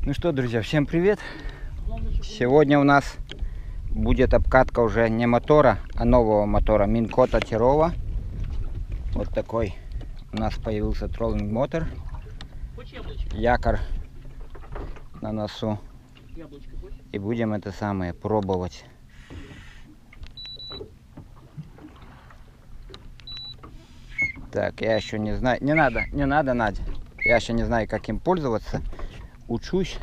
Ну что, друзья, всем привет! Сегодня у нас будет обкатка уже не мотора, а нового мотора Minn Kota Terrova. Вот такой у нас появился троллинг мотор. Якорь на носу. И будем это самое пробовать. Так, я еще не знаю. Не надо, Надя. Я еще не знаю, как им пользоваться. Учусь.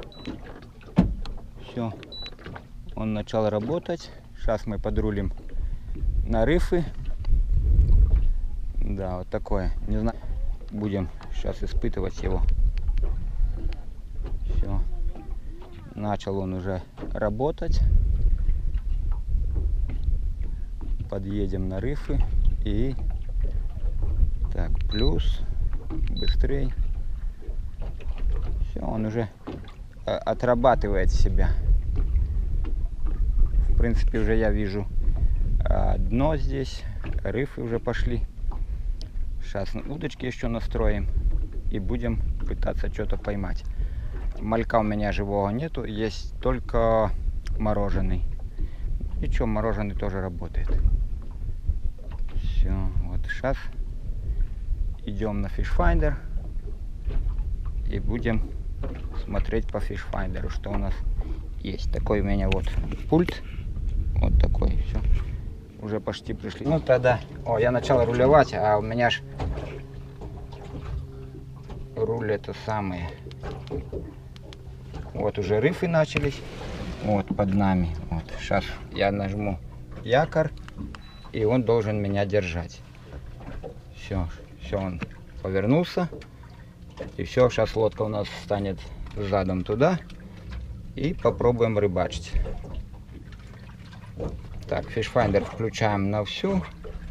Все. Он начал работать. Сейчас мы подрулим на рифы. Да, вот такое. Не знаю. Будем сейчас испытывать его. Все. Начал он уже работать. Подъедем на рифы и так, плюс, быстрей. Все, он уже отрабатывает себя. В принципе, уже я вижу дно здесь, рифы уже пошли. Сейчас удочки еще настроим и будем пытаться что-то поймать. Малька у меня живого нету, есть только мороженый. Ничего, мороженый тоже работает. Все, вот сейчас идем на Fish Finder и будем смотреть по Fish Finder, что у нас есть. Такой у меня вот пульт, вот такой, все, уже почти пришли. Ну тогда, я начал рулевать, а у меня ж руль это самое. Вот уже рифы начались, вот под нами. Вот сейчас я нажму якорь, и он должен меня держать. Все, он повернулся, и все, сейчас лодка у нас станет задом туда, и попробуем рыбачить. Так, Fish Finder включаем на всю.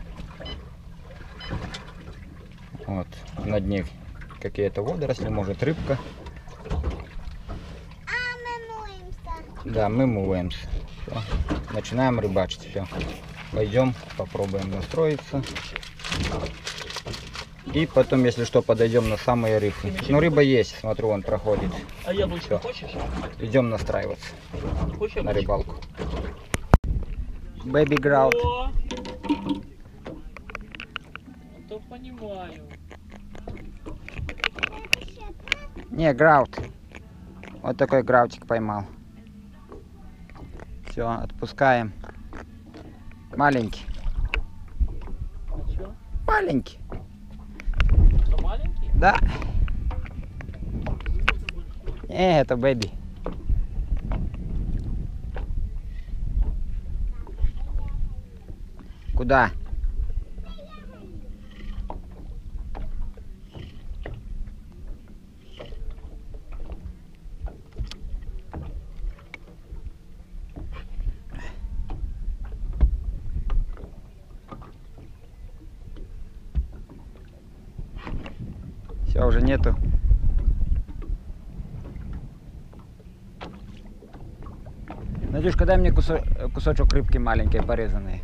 Вот, на дне какие-то водоросли, может рыбка. Да, мы мываемся. Все. Начинаем рыбачить. Все. Пойдем, попробуем настроиться. И потом, если что, подойдем на самые рифы. Ну, рыба есть, смотрю, он проходит. А яблочко хочешь? Идем настраиваться на рыбалку. Baby Grout. То понимаю. Не, Grout. Вот такой граутик поймал. Все, отпускаем. Маленький. А чё? Маленький. Что, маленький? Да. Это бэби. Куда? Все, уже нету. Надюшка, дай мне кусочек рыбки маленькой порезанной.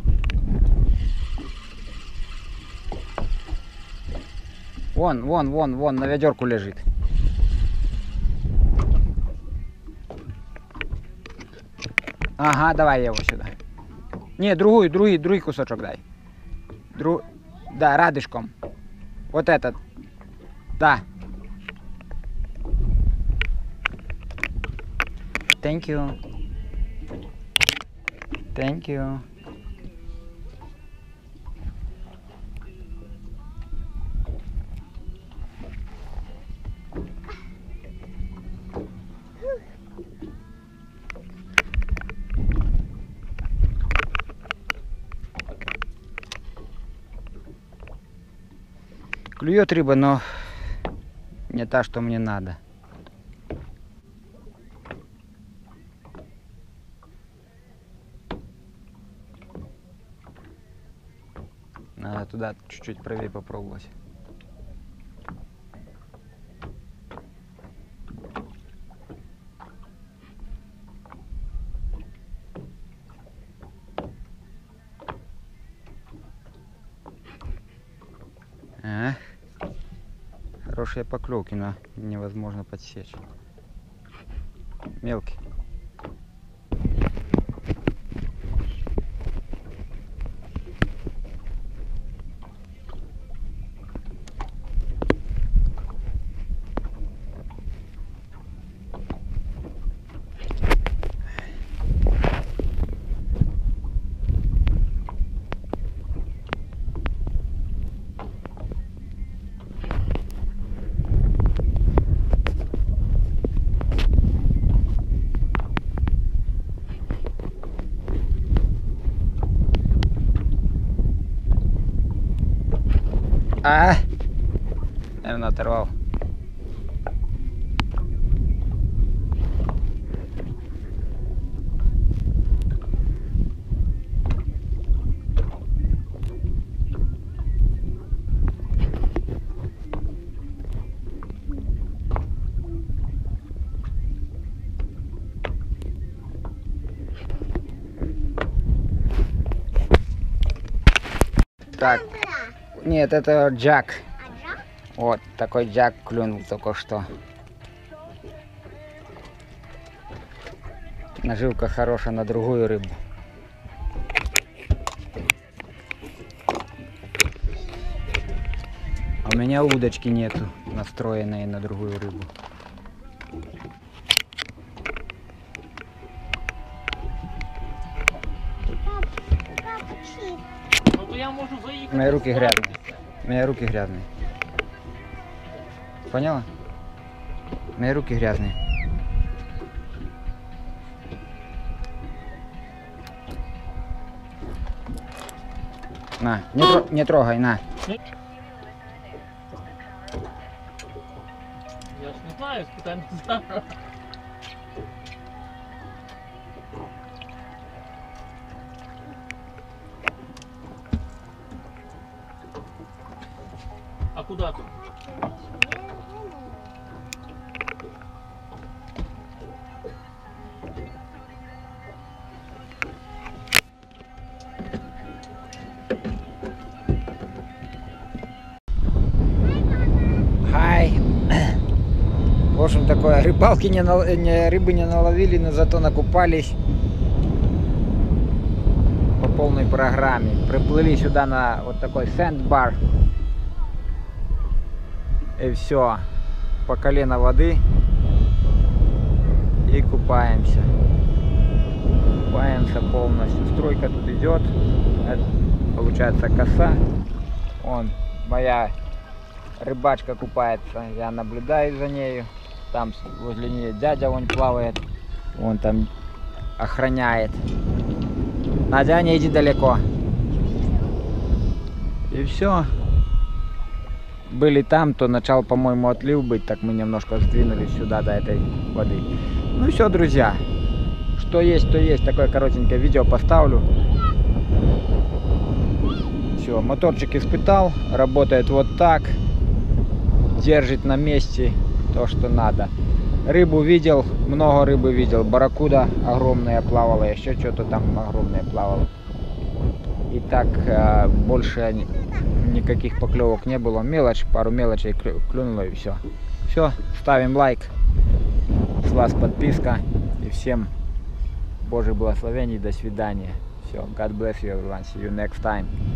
Вон, на ведерку лежит. Ага, давай его сюда. Не, другой кусочек дай. Да, радышком. Вот этот. Да. Thank you. Thank you. Клюет рыба, но не та, что мне надо. Надо туда чуть-чуть правее попробовать. Хорошие поклевки, но невозможно подсечь. Мелкий. Наверное, оторвал. Так, нет, это джак. Вот такой джак клюнул только что. Наживка хорошая на другую рыбу. А у меня удочки нету, настроенной на другую рыбу. Ну то я можу заїхати. Мои руки грязные. Мои руки грязные. Поняла? Мои руки грязные. На, не трогай, на. Я ж не знаю, спитай Назара. А куда тут? Хай. В общем, такое. Рыбалки рыбы не наловили, но зато накупались по полной программе. Приплыли сюда на вот такой сэндбар. И все. По колено воды. И купаемся. Купаемся полностью. Стройка тут идет. Это получается коса. Вон моя рыбачка купается. Я наблюдаю за нею. Там возле нее дядя вон плавает. Вон там охраняет. Надя, не иди далеко. И все. Были там, то начал, по-моему, отлив быть. Так мы немножко сдвинулись сюда до этой воды. Ну все, друзья. Что есть, то есть. Такое коротенькое видео поставлю. Все, моторчик испытал. Работает вот так. Держит на месте то, что надо. Рыбу видел, много рыбы видел. Барракуда огромная плавала, еще что-то там огромное плавало. И так больше никаких поклевок не было. Мелочь, пару мелочей клюнуло и все. Все, ставим лайк. С вас подписка. И всем Божьих благословений. До свидания. Все, God bless you everyone. See you next time.